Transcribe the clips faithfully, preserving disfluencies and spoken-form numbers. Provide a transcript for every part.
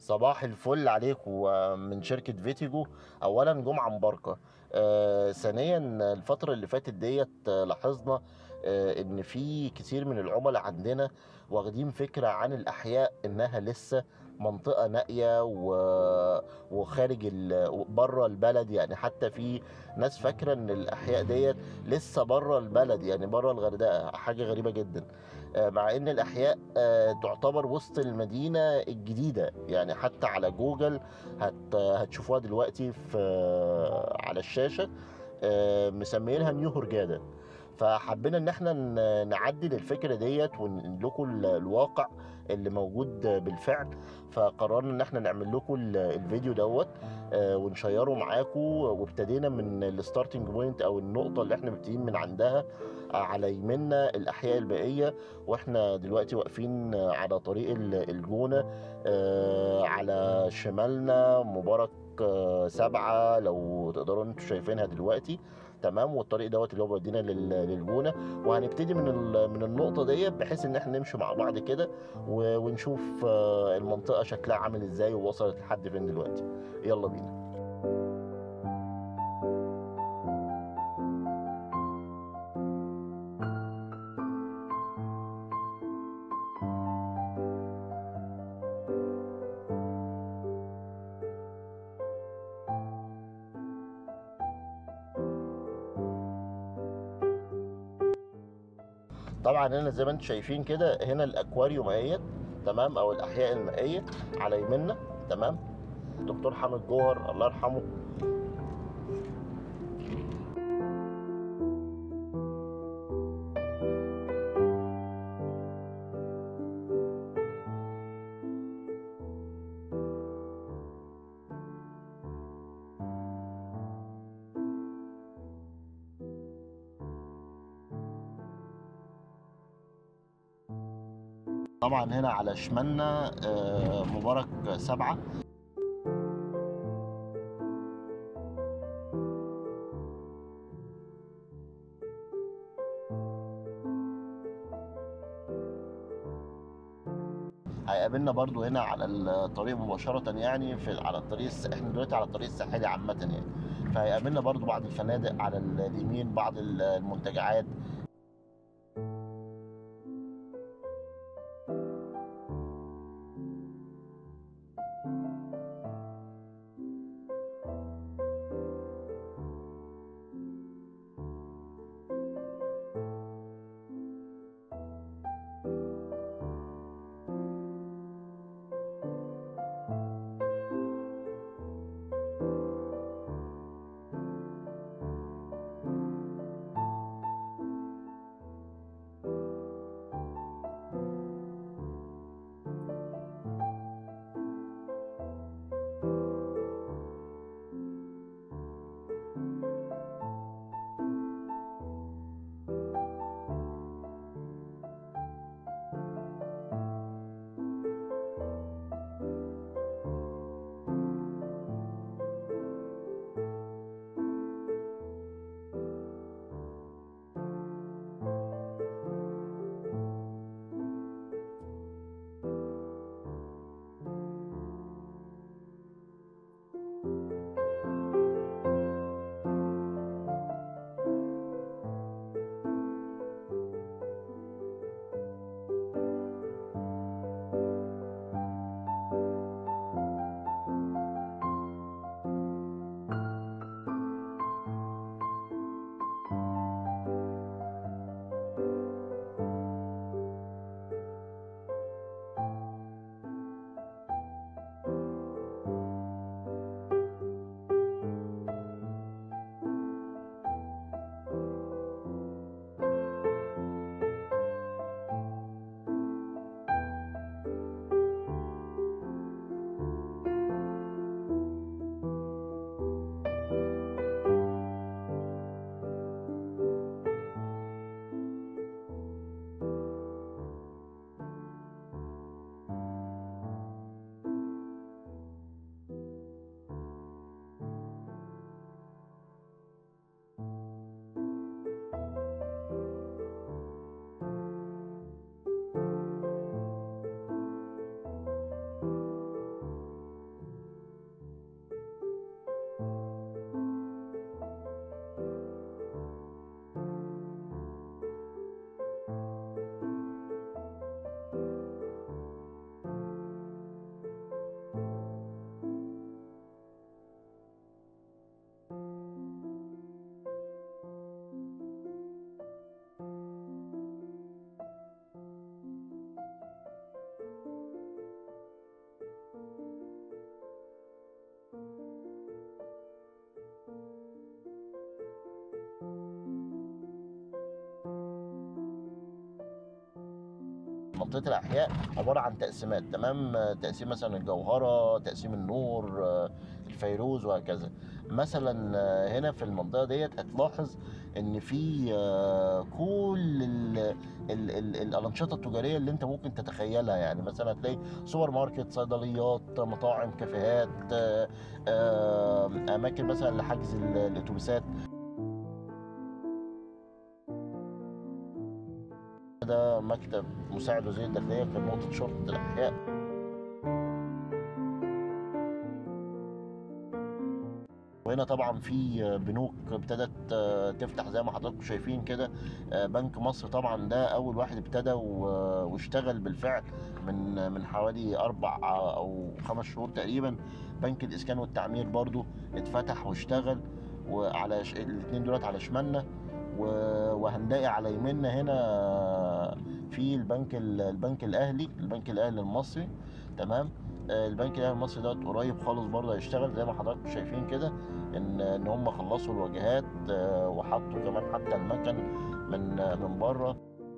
صباح الفل عليكم من شركة فيتيجو. أولا جمعة مباركة. آه ثانيا الفترة اللي فاتت ديت آه، لاحظنا آه إن في كتير من العملاء عندنا واخدين فكرة عن الأحياء إنها لسه منطقة نائية و- وخارج ال- بره البلد. يعني حتى في ناس فاكرة إن الأحياء ديت لسه بره البلد، يعني بره الغردقة. حاجة غريبة جدا. آه، مع ان الاحياء آه، تعتبر وسط المدينه الجديده. يعني حتى على جوجل هت هتشوفوها دلوقتي في آه، على الشاشه، آه، مسميينها نيو هورجادا. فحبينا ان احنا ن- نعدل الفكره ديت ونقول لكم ال- الواقع اللي موجود بالفعل. فقررنا ان احنا نعمل لكم ال- الفيديو دوت آه، ونشيره معاكم. وابتدينا من الستارتنج بوينت او النقطه اللي احنا مبتدئين من عندها. آه، على يمنا الاحياء البائيه، واحنا دلوقتي واقفين آه، على طريق ال- الجونه. آه، على شمالنا مبارك آه، سبعة، لو تقدروا انتوا شايفينها دلوقتي. تمام. والطريق دوت اللي هو بيودينا لل- للجونه. وهنبتدي من ال- من النقطه ديت بحيث ان احنا نمشي مع بعض كده و- ونشوف آه، المنطقه شكلها عامل ازاي ووصلت لحد فين دلوقتي. يلا بينا. طبعا هنا زي ما انتم شايفين كده، هنا الاكواريوم اهيت. تمام. او الاحياء المائيه على يمنا. تمام. دكتور حامد جوهر الله يرحمه. طبعا هنا على شمالنا آه، مبارك سبعة. هيقابلنا برضو هنا على الطريق مباشرة، يعني في على الطريق الس... احنا دلوقتي على الطريق الساحلي عامة يعني. فهيقابلنا برضو بعض الفنادق على اليمين، بعض المنتجعات. منطقه الاحياء عباره عن تقسيمات، تمام. تقسيم مثلا الجوهره، تقسيم النور، الفيروز، وهكذا. مثلا هنا في المنطقه ديت هتلاحظ ان في كل ال ال ال الانشطه التجاريه اللي انت ممكن تتخيلها. يعني مثلا هتلاقي سوبر ماركت، صيدليات، مطاعم، كافيهات، اماكن مثلا لحجز الاتوبيسات. ده مكتب مساعد وزير الداخليه في نقطه شرطه الاحياء. وهنا طبعا في بنوك ابتدت تفتح زي ما حضراتكم شايفين كده. بنك مصر طبعا ده اول واحد ابتدى واشتغل بالفعل من من حوالي اربع او خمس شهور تقريبا. بنك الاسكان والتعمير برضو اتفتح واشتغل، وعلى ش... الاثنين دولت على شمالنا، وهنلاقي على يميننا هنا في البنك البنك الاهلي البنك الاهلي المصري، تمام. البنك الاهلي المصري دوت قريب خالص برضه هيشتغل زي ما حضراتكم شايفين كده، ان ان هم خلصوا الواجهات وحطوا كمان حتى المكن من من بره.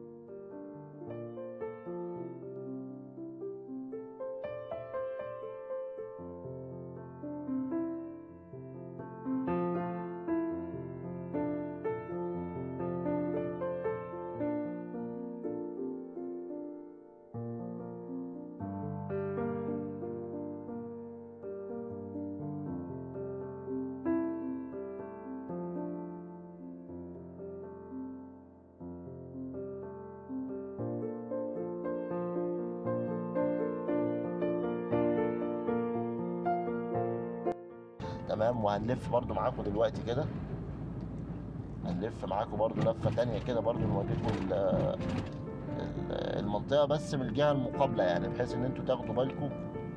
تمام. وهنلف برضو معاكم دلوقتي كده، هنلف معاكم برضو لفة تانية كده برضو نوريكم المنطقة بس من الجهة المقابلة، يعني بحيث ان انتوا تاخدوا بالكم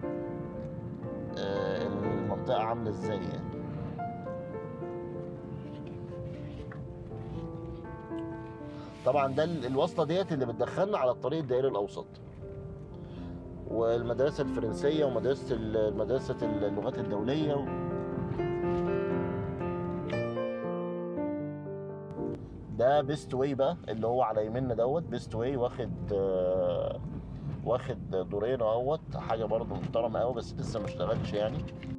المنطقة عاملة ازاي يعني. طبعا ده الوصلة ديت اللي بتدخلنا على الطريق الدائري الاوسط، والمدرسة الفرنسية ومدرسة مدرسة اللغات الدولية و... ده بيست واي بقى اللي هو على يميننا دوت. بيست واي واخد آه واخد دورين اهوت، حاجه برضه محترمه قوي بس لسه ما اشتغلش يعني.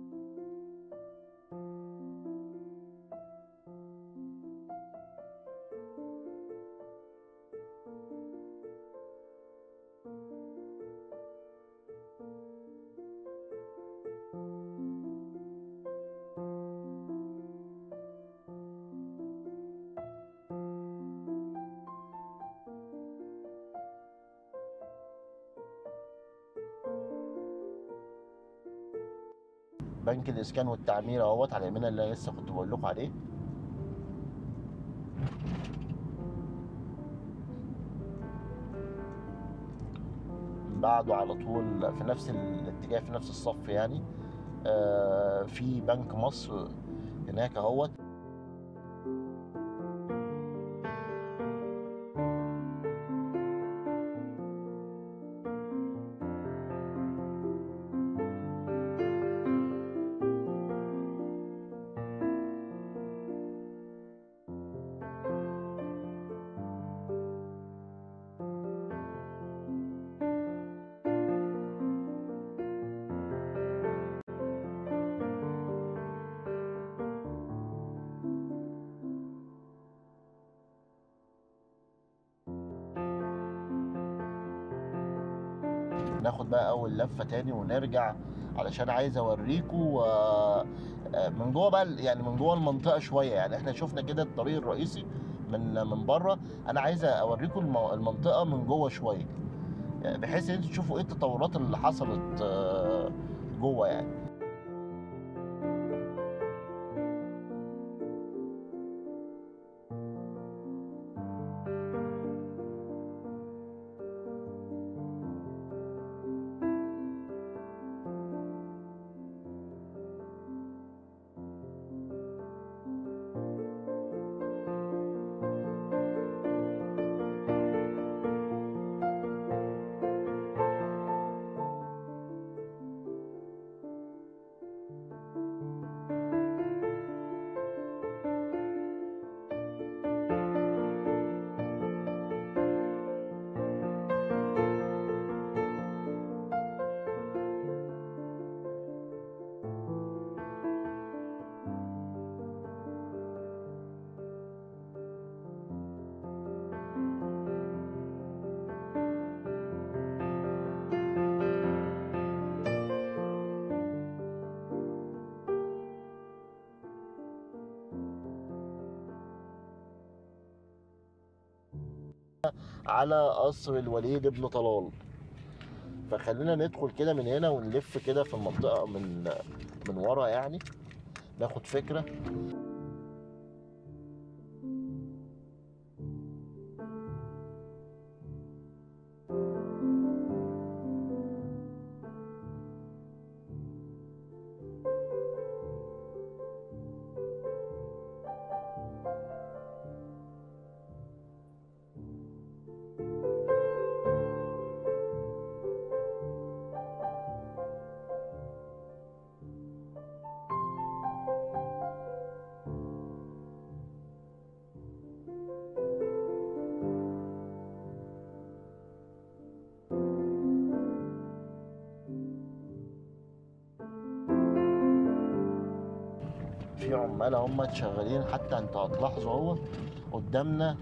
بنك الاسكان والتعمير اهوت على يميننا اللي انا لسه كنت بقول لكم عليه. بعده على طول في نفس الاتجاه في نفس الصف يعني آه في بنك مصر هناك اهوت. ناخد بقى اول لفه تاني ونرجع، علشان عايز اوريكم من جوه بقى، يعني من جوه المنطقه شويه. يعني احنا شفنا كده الطريق الرئيسي من من بره، انا عايز اوريكم المنطقه من جوه شويه، بحيث ان انتوا تشوفوا ايه التطورات اللي حصلت جوه يعني. على قصر الوليد ابن طلال. فخلينا ندخل كده من هنا ونلف كده في المنطقة من من ورا، يعني ناخد فكرة. في عمال هم شغالين، حتى انتوا هتلاحظوا اهو قدامنا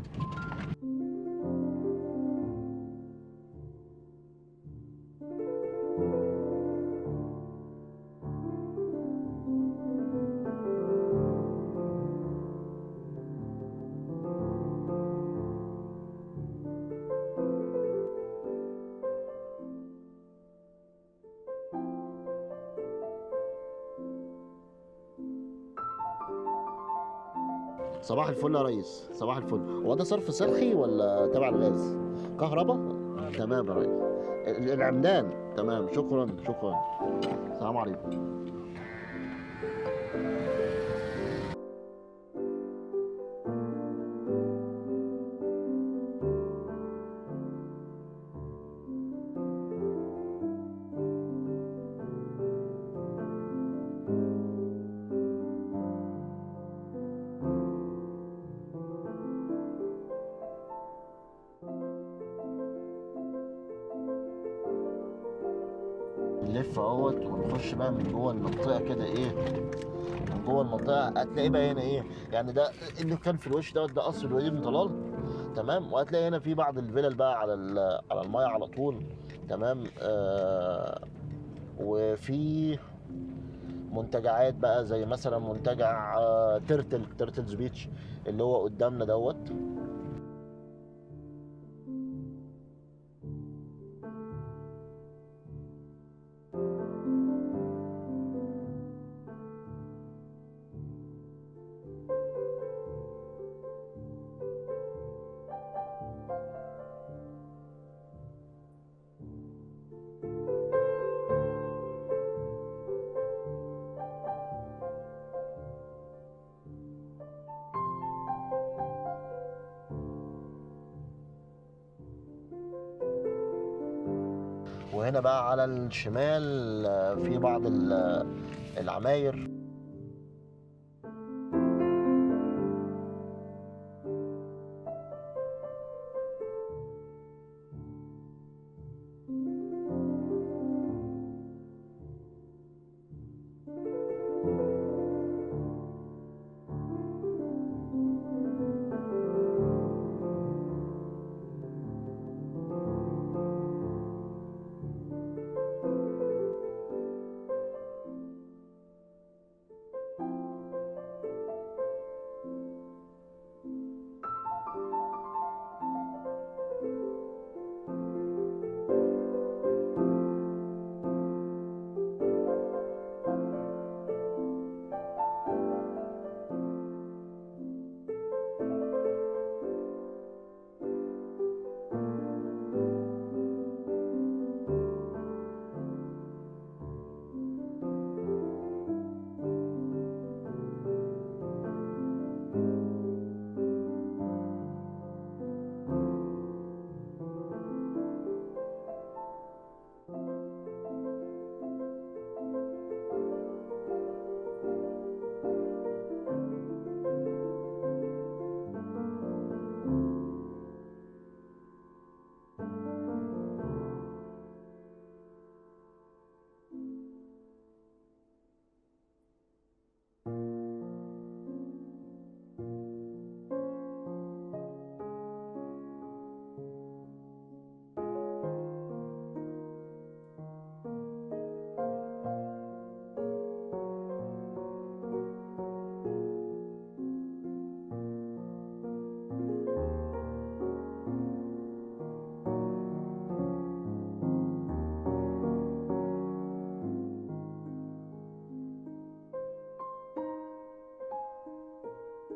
صباح الفل يا ريس. صباح الفل. هو ده صرف صحي ولا تبع الغاز؟ كهرباء؟ تمام يا ريس. ال- العمدان تمام. شكرا شكرا. السلام عليكم. نلف اهوت ونخش بقى من جوه المنطقه كده. ايه من جوه المنطقه هتلاقي بقى هنا ايه، يعني ده اللي كان في الوش دوت ده قصر الوليد بن طلال. تمام. وهتلاقي هنا في بعض الفلل بقى على ال- على المايه على طول. تمام. آه وفي منتجعات بقى زي مثلا منتجع آه ترتل ترتلز بيتش اللي هو قدامنا دوت. وهنا بقى على الشمال آه، في بعض ال- العماير.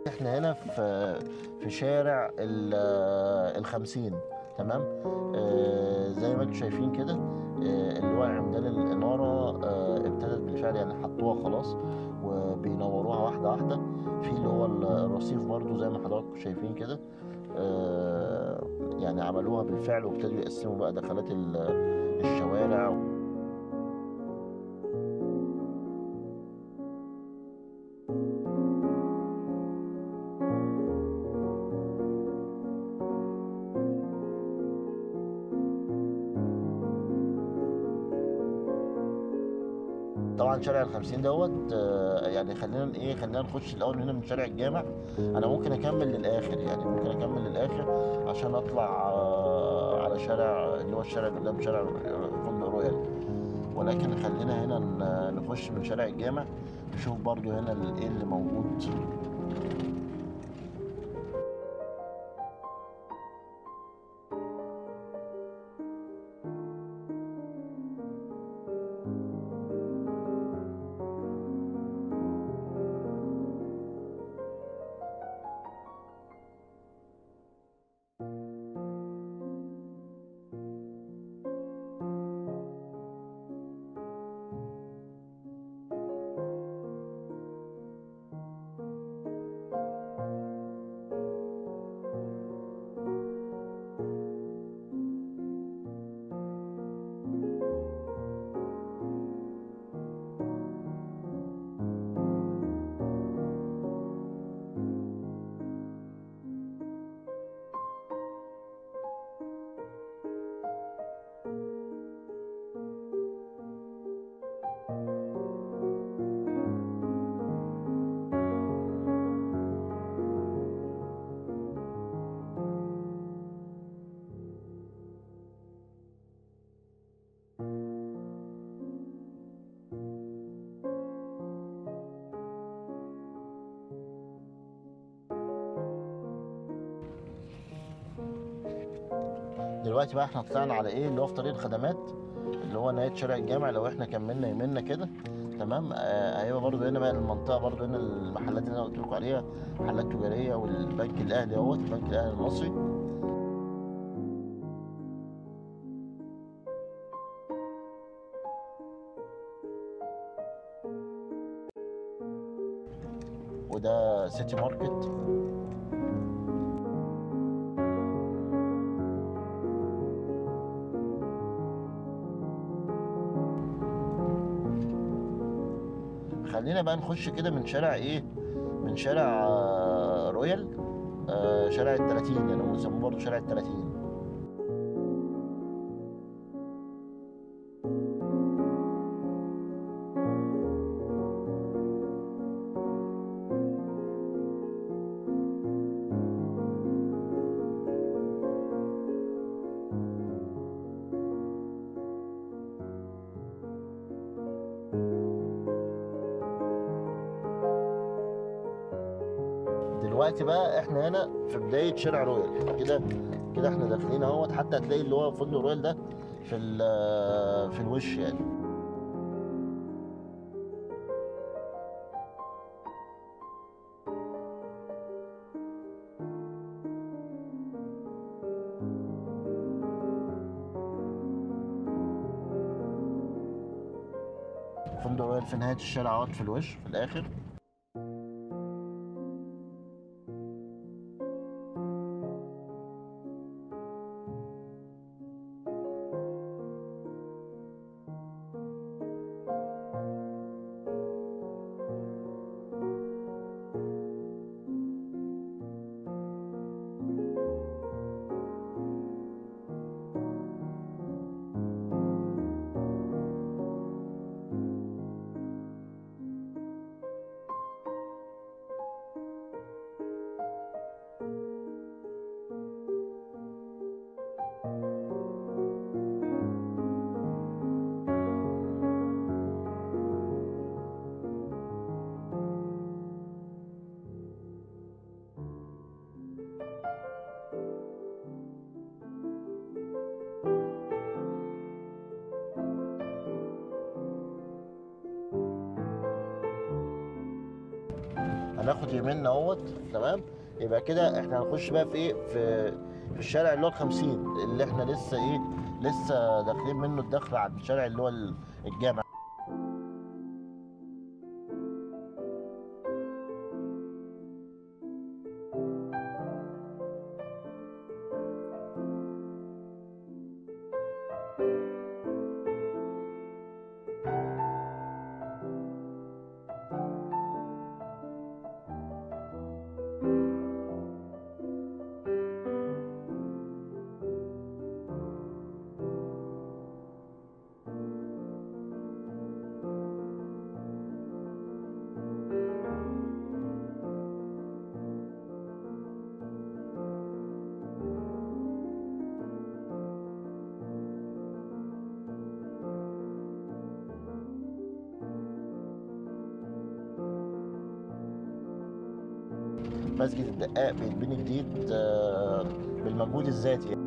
احنا هنا في في شارع الخمسين. تمام. آه زي ما انتم شايفين كده، آه اللي هو عمدان الإنارة آه ابتدت بالفعل، يعني حطوها خلاص وبينوروها واحدة واحدة. في اللي هو الرصيف برضو زي ما حضراتكم شايفين كده، آه يعني عملوها بالفعل وابتدوا يقسموا بقى دخلات الشوارع. طبعا شارع الخمسين دوت، آه، يعني خلينا ايه خلينا نخش الاول هنا من شارع الجامع. انا ممكن اكمل للاخر، يعني ممكن اكمل للاخر عشان اطلع آه، على شارع اللي هو الشارع اللي قدام شارع فندق رويال، ولكن خلينا هنا نخش من شارع الجامع نشوف برضو هنا ايه اللي موجود. دلوقتي بقى احنا طلعنا على ايه اللي هو في طريق الخدمات، اللي هو نهايه شارع الجامع. لو احنا كملنا يمنا كده تمام، آه هيبقى برضو هنا بقى المنطقه، برضو هنا المحلات اللي انا قلت لكم عليها، محلات تجاريه، والبنك الاهلي اهوت، البنك الاهلي المصري. وده سيتي ماركت. خلينا بقى نخش كده من شارع ايه من شارع آه، رويال، آه، شارع التلاتين، يعني هم بيسموه برضه شارع التلاتين. دلوقتي بقى احنا هنا في بداية شارع رويال كده كده، احنا داخلين اهوت، حتى هتلاقي اللي هو فندق رويال ده في في الوش يعني. فندق رويال في نهاية الشارع اهوت في الوش في الآخر. هناخد يمين اهوت. تمام، يبقى كده احنا هنخش بقى في ايه، في في الشارع اللي هو الخمسين، اللي احنا لسه ايه، لسه داخلين منه الدخل على الشارع اللي هو الجامع. مسجد الدقاق بيتبني جديد آه، بالمجهود الذاتي يعني.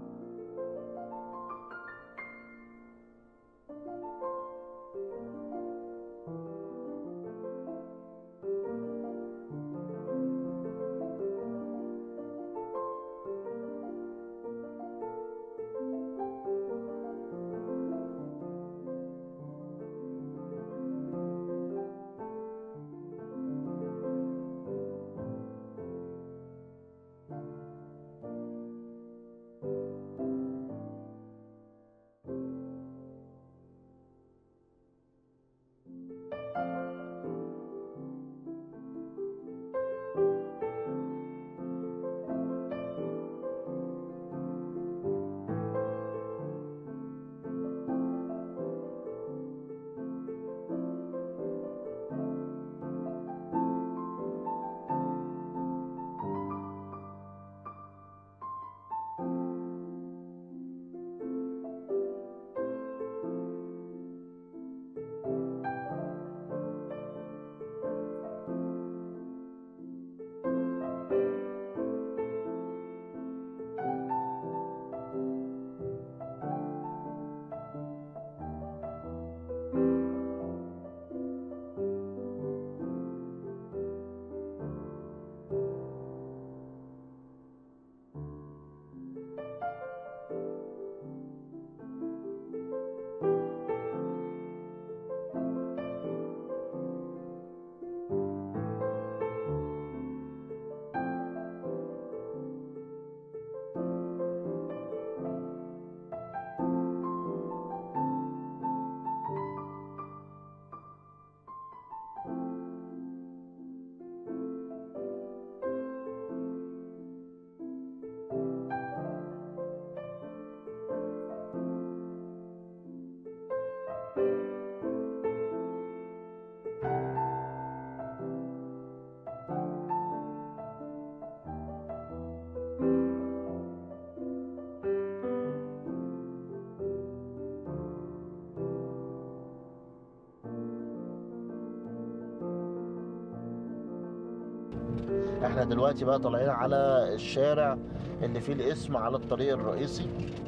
احنا دلوقتي بقى طالعين على الشارع اللي فيه الاسم على الطريق الرئيسي.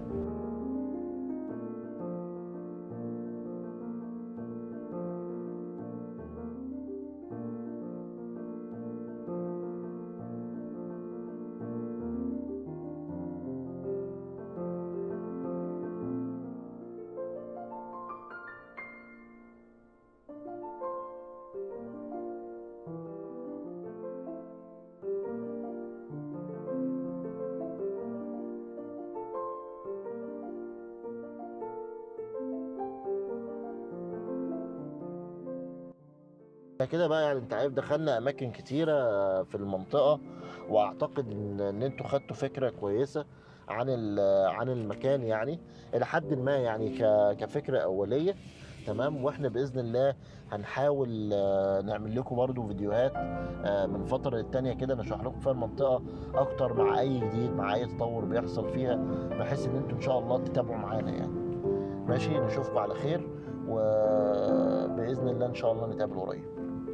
كده بقى يعني انت عارف دخلنا اماكن كتيره في المنطقه، واعتقد ان ان انتوا خدتوا فكره كويسه عن عن المكان يعني الى حد ما يعني كفكره اوليه. تمام، واحنا باذن الله هنحاول نعمل لكم برضو فيديوهات من فتره للتانيه كده نشرح لكم فيها المنطقه اكتر، مع اي جديد مع اي تطور بيحصل فيها، بحيث ان انتوا ان شاء الله تتابعوا معانا يعني. ماشي، نشوفكم على خير، وباذن الله ان شاء الله نتقابل قريب.